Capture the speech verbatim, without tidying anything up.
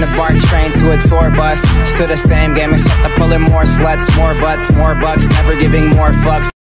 the BART train to a tour bus. Still the same game except I'm pulling more sluts, more butts, more bucks, never giving more fucks.